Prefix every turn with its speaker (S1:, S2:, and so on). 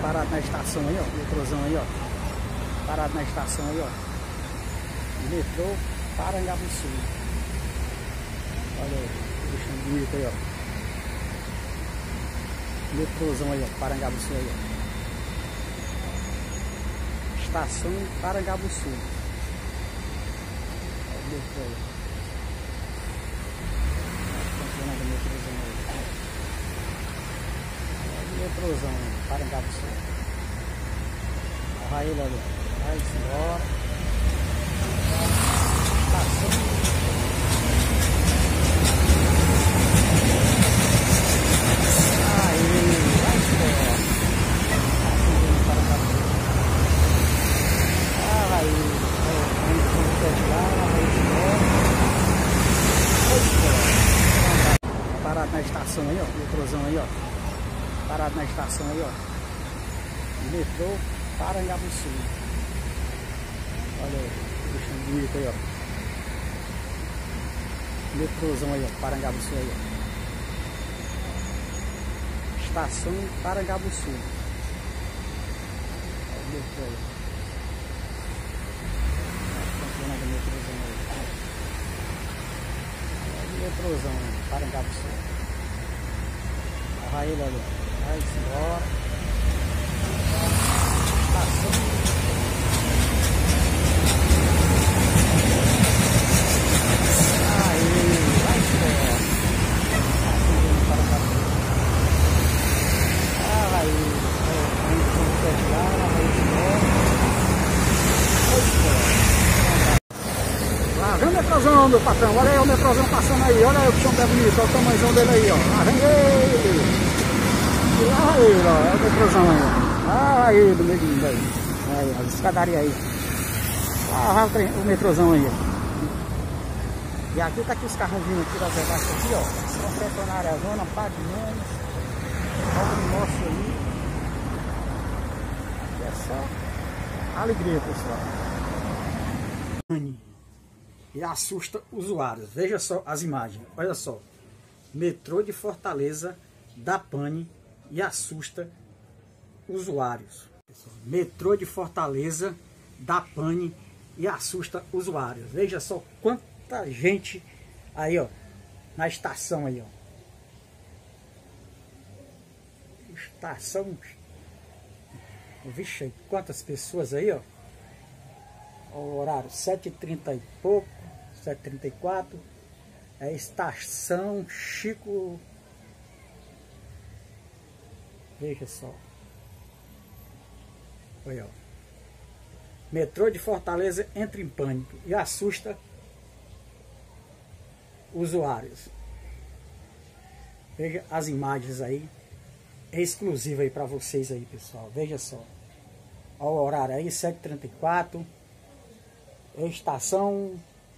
S1: Parado na estação aí, ó. Metrôzão aí, ó. Parado na estação aí, ó. Metrô Parangabuçu. Olha aí, deixando bonito aí, ó. Metrôzão aí, ó. Parangabuçu aí, ó. Estação Parangabuçu. Olha o metrô aí. Funcionando o metrôzão aí. Olha o metrôzão, Parangabuçu. Olha ele ali, vai embora. Estação. Aí, vai embora. Parangabuçu. Aí, parado na estação aí, ó. Metrôzão aí, ó. Parado na estação aí, ó. Metrô Parangabuçu. Olha aí, deixando bonito aí, ó. Metrôzão aí, ó. Parangabuçu aí, ó. Estação Parangabuçu. Olha o metrô aí. Funcionando o metrôzão aí. Olha o metrôzão, Parangabuçu. Olha ele ali, vai embora. Estação. Aí, vai embora. Estação Parangabuçu. Aí, vai embora. Lá vem o metrôzão, meu patrão. Olha aí o metrôzão passando aí. Olha aí o que chão é bonito. Olha o tamanhozão dele aí, ó. Lá vem ele. Lá ele, ó. É o metrôzão aí, ó. Ah, aí, do meio do mundo aí. Aí, as escadarias aí. Ah, o metrôzão aí, ó. E aqui tá aqui os carros vindo aqui da Zebaixo aqui, ó. São Centenária Zona, Padre Menos. Olha o nosso aí. Aqui é só alegria, pessoal. E assusta usuários. Veja só as imagens. Olha só. Metrô de Fortaleza dá pane e assusta usuários. Metrô de Fortaleza dá pane e assusta usuários. Veja só quanta gente aí, ó, na estação aí, ó. Estação. Vixe, quantas pessoas aí, ó. O horário 7h30 e pouco, 7h34. É estação Chico. Veja só. Olha, ó. Metrô de Fortaleza entra em pânico e assusta usuários. Veja as imagens aí. É exclusiva aí para vocês aí, pessoal. Veja só. Olha o horário aí, 7h34. Estação